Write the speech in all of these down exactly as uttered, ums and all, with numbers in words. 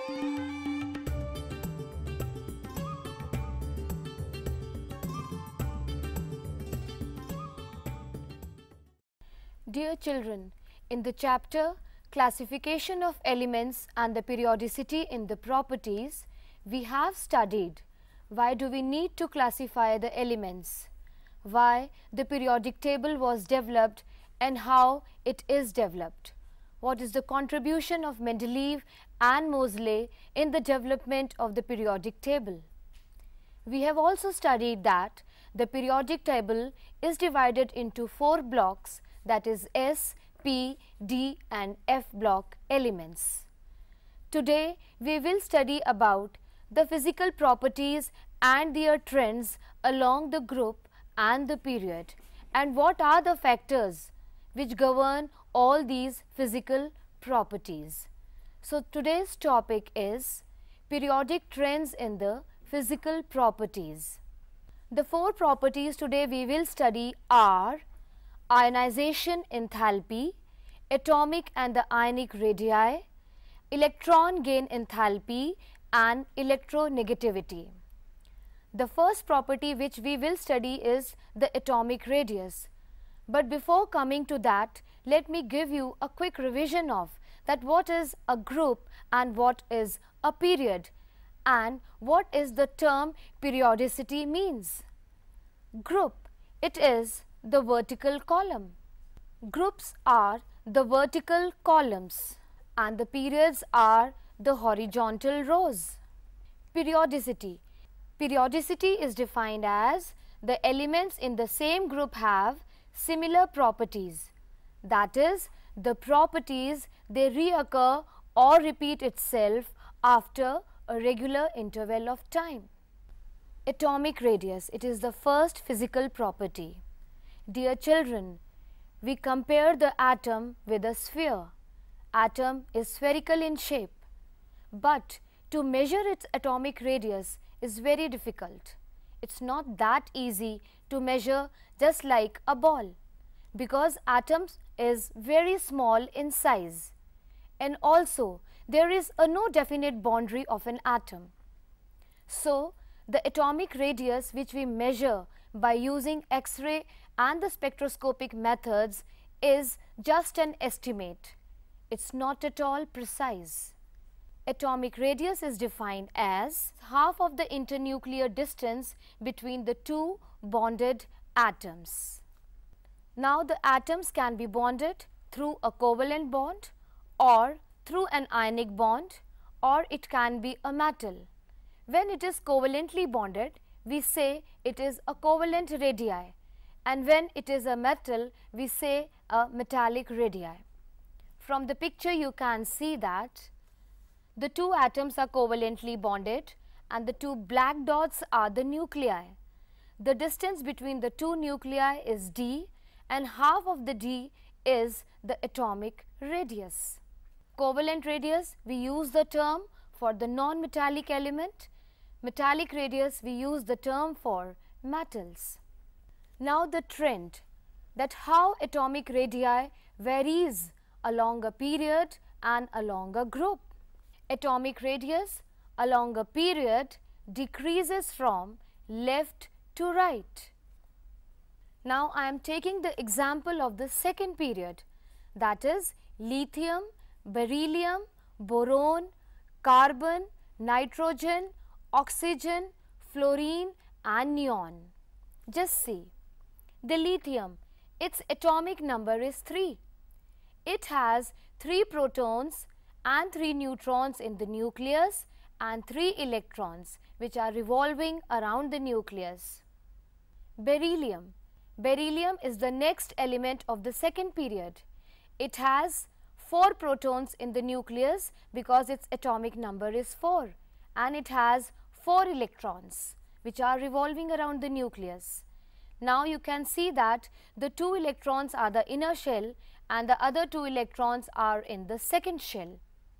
Dear children, in the chapter Classification of Elements and the Periodicity in the Properties, we have studied why do we need to classify the elements, why the periodic table was developed and how it is developed, what is the contribution of Mendeleev and Moseley in the development of the periodic table. We have also studied that the periodic table is divided into four blocks, that is S, P, D and F block elements. Today we will study about the physical properties and their trends along the group and the period, and what are the factors which govern all these physical properties. So today's topic is periodic trends in the physical properties. The four properties today we will study are ionization enthalpy, atomic and the ionic radii, electron gain enthalpy and electronegativity. The first property which we will study is the atomic radius. But before coming to that, let me give you a quick revision of that what is a group and what is a period and what is the term periodicity means. Group, it is the vertical column. Groups are the vertical columns and the periods are the horizontal rows. Periodicity. Periodicity is defined as the elements in the same group have similar properties. That is, the properties they reoccur or repeat itself after a regular interval of time. Atomic radius, it is the first physical property. Dear children, we compare the atom with a sphere. Atom is spherical in shape, but to measure its atomic radius is very difficult. It's not that easy to measure just like a ball, because atoms is very small in size, and also there is a no definite boundary of an atom. So the atomic radius which we measure by using X-ray and the spectroscopic methods is just an estimate. It's not at all precise. Atomic radius is defined as half of the internuclear distance between the two bonded atoms. Now the atoms can be bonded through a covalent bond or through an ionic bond, or it can be a metal. When it is covalently bonded, we say it is a covalent radii, and when it is a metal, we say a metallic radii. From the picture you can see that the two atoms are covalently bonded and the two black dots are the nuclei. The distance between the two nuclei is d, and half of the d is the atomic radius. Covalent radius, we use the term for the non-metallic element. Metallic radius, we use the term for metals. Now the trend, that how atomic radii varies along a period and along a group. Atomic radius along a period decreases from left to right. Now I am taking the example of the second period, that is lithium, beryllium, boron, carbon, nitrogen, oxygen, fluorine and neon. Just see, the lithium, its atomic number is three. It has three protons and three neutrons in the nucleus and three electrons which are revolving around the nucleus. Beryllium. Beryllium is the next element of the second period. It has four protons in the nucleus because its atomic number is four, and it has four electrons which are revolving around the nucleus. Now you can see that the two electrons are the inner shell and the other two electrons are in the second shell.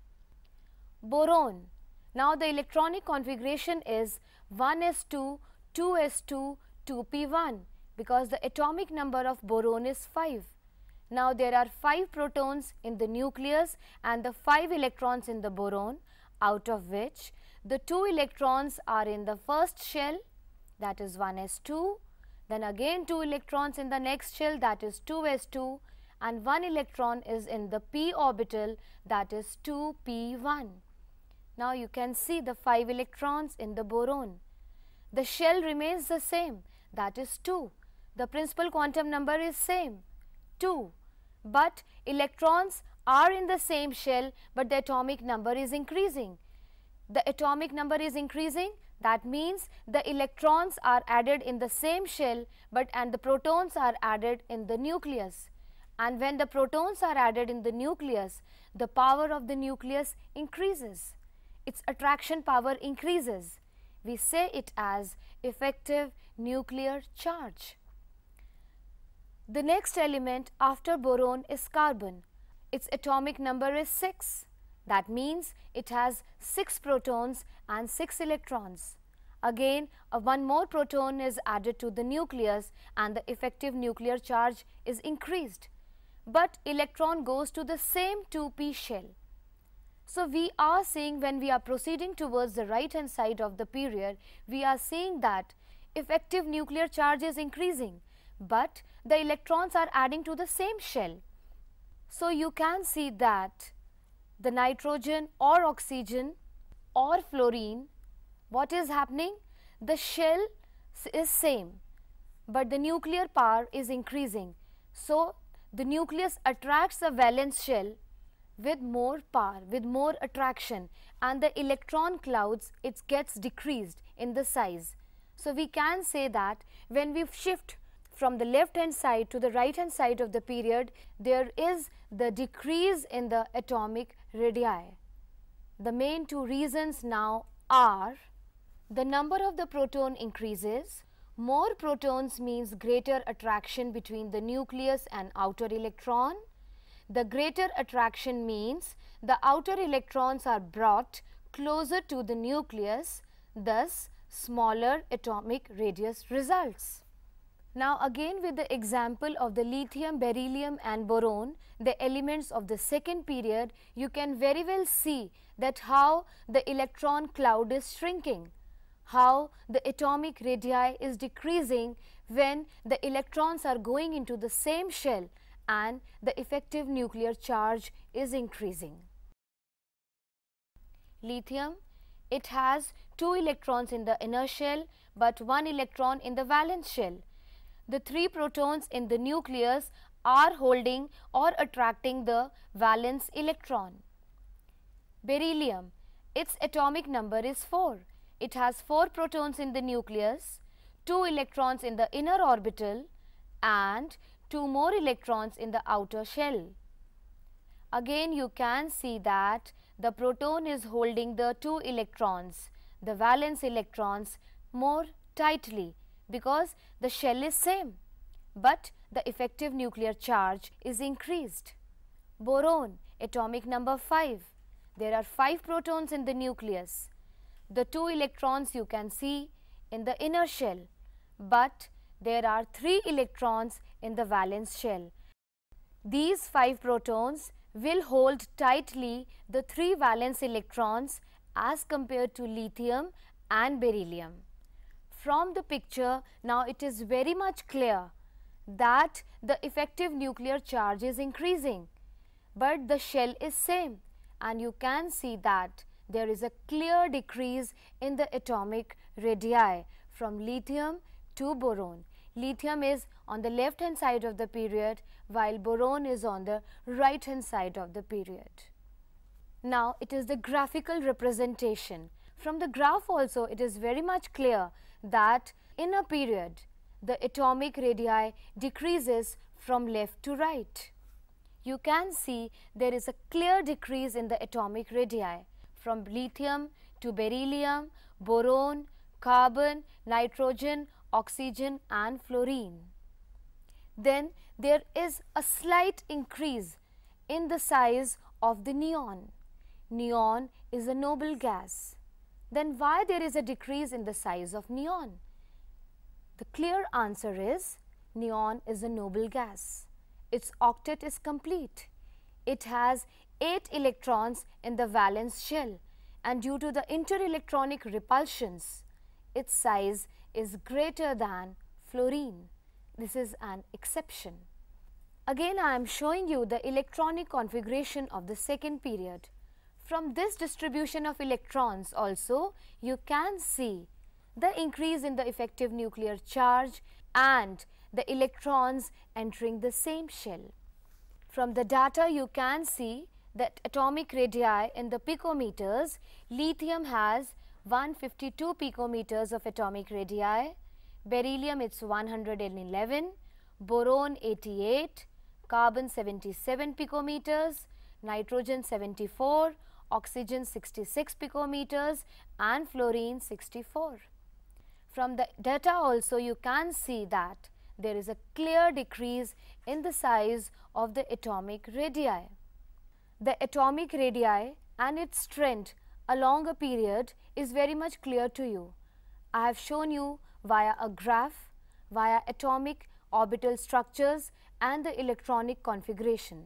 Boron. Now the electronic configuration is one s two, two s two, two p one because the atomic number of boron is five. Now there are five protons in the nucleus and the five electrons in the boron out of which the two electrons are in the first shell, that is one s two, then again two electrons in the next shell, that is two s two, and one electron is in the p orbital, that is two p one. Now you can see the five electrons in the boron. The shell remains the same, that is two. The principal quantum number is same, two. But electrons are in the same shell, but the atomic number is increasing. The atomic number is increasing, that means the electrons are added in the same shell, but and the protons are added in the nucleus. And when the protons are added in the nucleus, the power of the nucleus increases. Its attraction power increases. We say it as effective nuclear charge. The next element after boron is carbon. Its atomic number is six. That means it has six protons and six electrons. Again, uh, one more proton is added to the nucleus and the effective nuclear charge is increased. But electron goes to the same two p shell. So we are seeing, when we are proceeding towards the right hand side of the period, we are seeing that effective nuclear charge is increasing, but the electrons are adding to the same shell. So you can see that the nitrogen or oxygen or fluorine, what is happening? The shell is same, but the nuclear power is increasing. So the nucleus attracts the valence shell with more power, with more attraction, and the electron clouds, it gets decreased in the size. So we can say that when we shift from the left hand side to the right hand side of the period, there is the decrease in the atomic radii. The main two reasons now are: the number of the proton increases. More protons means greater attraction between the nucleus and outer electron. The greater attraction means the outer electrons are brought closer to the nucleus, thus smaller atomic radius results. Now again, with the example of the lithium, beryllium and boron, the elements of the second period, you can very well see that how the electron cloud is shrinking, how the atomic radii is decreasing when the electrons are going into the same shell and the effective nuclear charge is increasing. Lithium, it has two electrons in the inner shell but one electron in the valence shell. The three protons in the nucleus are holding or attracting the valence electron. Beryllium, its atomic number is four. It has four protons in the nucleus, two electrons in the inner orbital and two more electrons in the outer shell. Again, you can see that the proton is holding the two electrons, the valence electrons, more tightly because the shell is same, but the effective nuclear charge is increased. Boron, atomic number five. There are five protons in the nucleus. The two electrons you can see in the inner shell, but there are three electrons in the valence shell. These five protons will hold tightly the three valence electrons as compared to lithium and beryllium. From the picture, now it is very much clear that the effective nuclear charge is increasing, but the shell is same, and you can see that there is a clear decrease in the atomic radii from lithium to boron. Lithium is on the left hand side of the period while boron is on the right hand side of the period. Now it is the graphical representation. From the graph also it is very much clear that in a period the atomic radii decreases from left to right. You can see there is a clear decrease in the atomic radii from lithium to beryllium, boron, carbon, nitrogen, oxygen and fluorine. Then there is a slight increase in the size of the neon. Neon is a noble gas. Then why there is a decrease in the size of neon? The clear answer is neon is a noble gas. Its octet is complete. It has eight electrons in the valence shell and due to the interelectronic repulsions, its size is greater than fluorine. This is an exception. Again, I am showing you the electronic configuration of the second period. From this distribution of electrons also, you can see the increase in the effective nuclear charge and the electrons entering the same shell. From the data, you can see that atomic radii in the picometers, lithium has one hundred fifty-two picometers of atomic radii, beryllium it's one hundred eleven, boron eighty-eight, carbon seventy-seven picometers, nitrogen seventy-four, oxygen sixty-six picometers and fluorine sixty-four. From the data also you can see that there is a clear decrease in the size of the atomic radii. The atomic radii and its trend along a period is very much clear to you. I have shown you via a graph, via atomic orbital structures and the electronic configuration.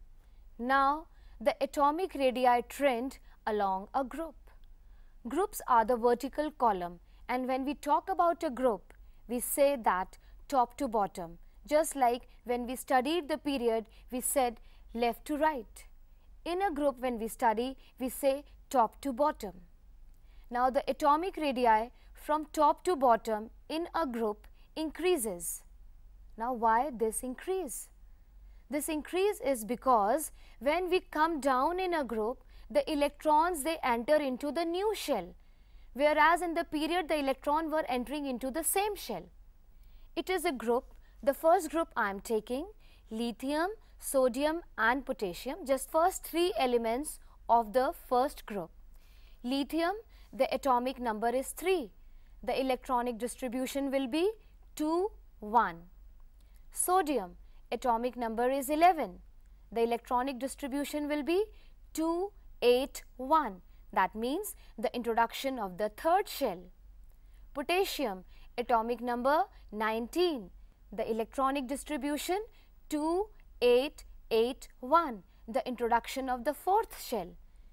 Now, the atomic radii trend along a group. Groups are the vertical column, and when we talk about a group, we say that top to bottom. Just like when we studied the period, we said left to right. In a group, when we study, we say top to bottom. Now, the atomic radii from top to bottom in a group increases. Now, why this increase? This increase is because when we come down in a group, the electrons they enter into the new shell, whereas in the period the electron were entering into the same shell. It is a group. The first group I am taking lithium, sodium and potassium, just first three elements of the first group. Lithium, the atomic number is three. The electronic distribution will be two, one. Sodium, atomic number is eleven. The electronic distribution will be two, eight, one. That means the introduction of the third shell. Potassium, atomic number nineteen. The electronic distribution two, eight, eight, one. The introduction of the fourth shell.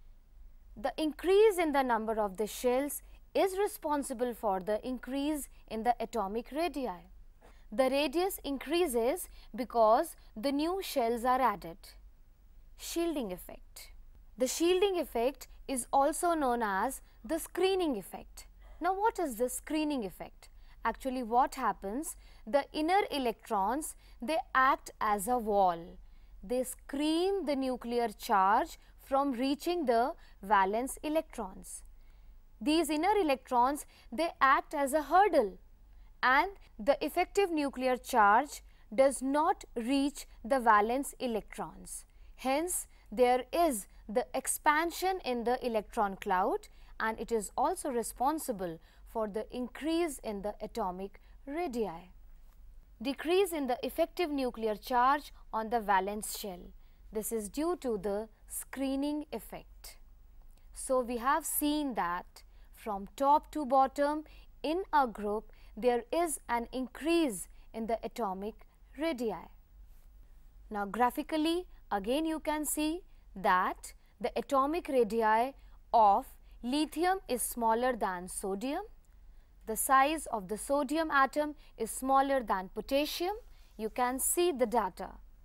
The increase in the number of the shells is responsible for the increase in the atomic radii. The radius increases because the new shells are added. Shielding effect. The shielding effect is also known as the screening effect. Now, what is the screening effect? Actually, what happens? The inner electrons, they act as a wall. They screen the nuclear charge from reaching the valence electrons. These inner electrons, they act as a hurdle, and the effective nuclear charge does not reach the valence electrons. Hence, there is the expansion in the electron cloud, and it is also responsible for the increase in the atomic radii. Decrease in the effective nuclear charge on the valence shell. This is due to the screening effect. So, we have seen that from top to bottom in a group, there is an increase in the atomic radii. Now, graphically, again you can see that the atomic radii of lithium is smaller than sodium. The size of the sodium atom is smaller than potassium. You can see the data.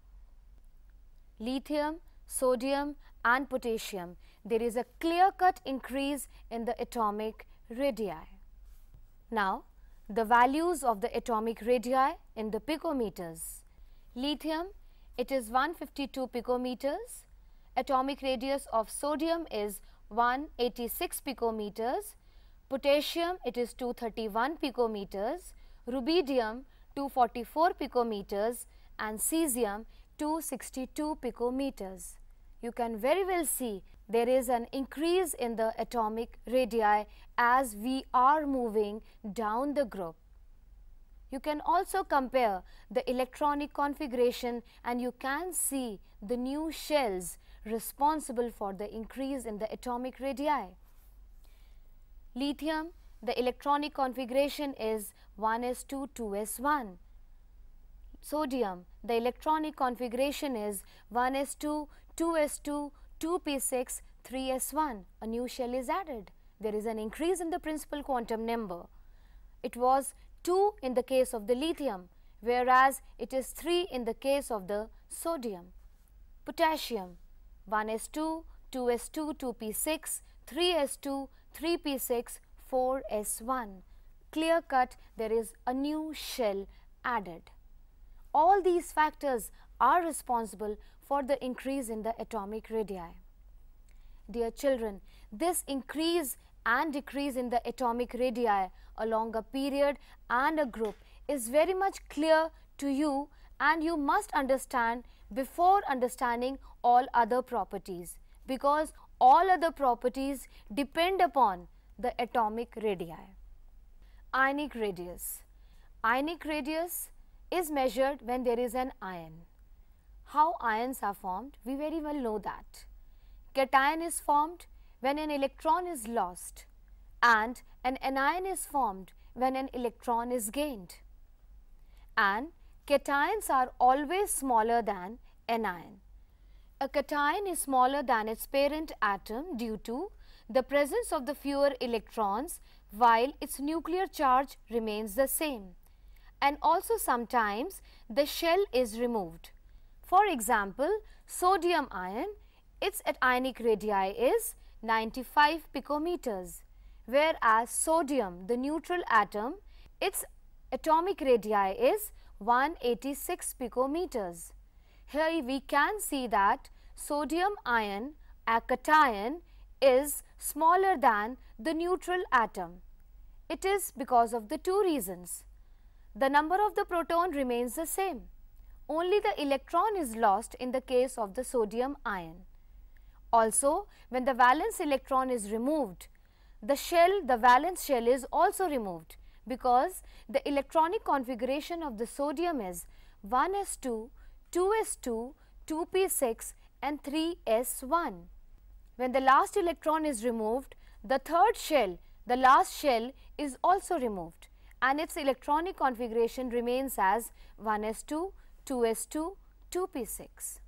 Lithium, sodium and potassium, there is a clear-cut increase in the atomic radii. Now, the values of the atomic radii in the picometers. Lithium, it is one hundred fifty-two picometers. Atomic radius of sodium is one hundred eighty-six picometers. Potassium, it is two hundred thirty-one picometers. Rubidium, two hundred forty-four picometers, and cesium, two hundred sixty-two picometers. You can very well see there is an increase in the atomic radii as we are moving down the group. You can also compare the electronic configuration, and you can see the new shells responsible for the increase in the atomic radii. Lithium, the electronic configuration is one s two, two s one. Sodium, the electronic configuration is one s two, two s two, two p six, three s one, a new shell is added. There is an increase in the principal quantum number. It was two in the case of the lithium, whereas it is three in the case of the sodium. Potassium, one s two, two s two, two p six, three s two, three p six, four s one. Clear cut, there is a new shell added. All these factors are responsible for the increase in the atomic radii. Dear children, this increase and decrease in the atomic radii along a period and a group is very much clear to you, and you must understand before understanding all other properties, because all other properties depend upon the atomic radii. Ionic radius. Ionic radius is measured when there is an ion. How ions are formed? We very well know that. Cation is formed when an electron is lost, and an anion is formed when an electron is gained. And cations are always smaller than anion. A cation is smaller than its parent atom due to the presence of the fewer electrons while its nuclear charge remains the same. And also sometimes the shell is removed. For example, sodium ion, its ionic radii is ninety-five picometers, whereas sodium, the neutral atom, its atomic radii is one hundred eighty-six picometers. Here we can see that sodium ion, a cation, is smaller than the neutral atom. It is because of the two reasons. The number of the proton remains the same. Only the electron is lost in the case of the sodium ion. Also, when the valence electron is removed, the shell, the valence shell is also removed, because the electronic configuration of the sodium is one s two, two s two, two p six and three s one. When the last electron is removed, the third shell, the last shell is also removed, and its electronic configuration remains as one s two, two s two, two p six.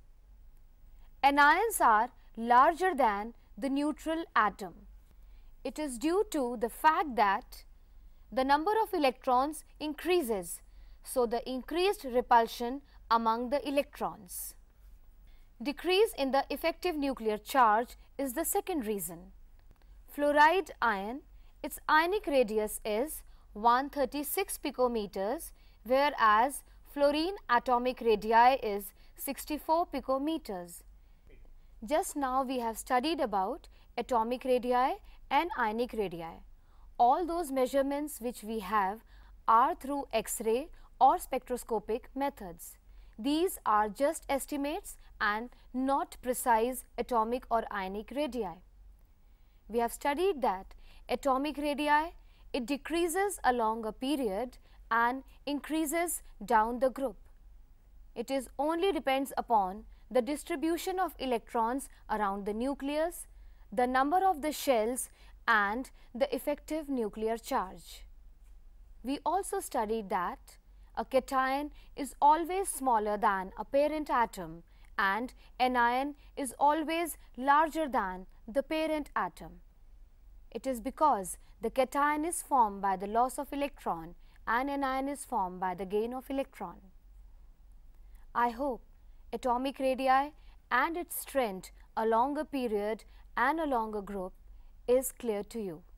Anions are larger than the neutral atom. It is due to the fact that the number of electrons increases, so the increased repulsion among the electrons. Decrease in the effective nuclear charge is the second reason. Fluoride ion, its ionic radius is one hundred thirty-six picometers, whereas fluorine atomic radii is sixty-four picometers. Just now we have studied about atomic radii and ionic radii. All those measurements which we have are through X-ray or spectroscopic methods. These are just estimates and not precise atomic or ionic radii. We have studied that atomic radii, it decreases along a period and increases down the group. It is only depends upon the distribution of electrons around the nucleus, the number of the shells and the effective nuclear charge. We also studied that a cation is always smaller than a parent atom and anion is always larger than the parent atom. It is because the cation is formed by the loss of electron and anion is formed by the gain of electron. I hope atomic radii and its strength along a period and along a group is clear to you.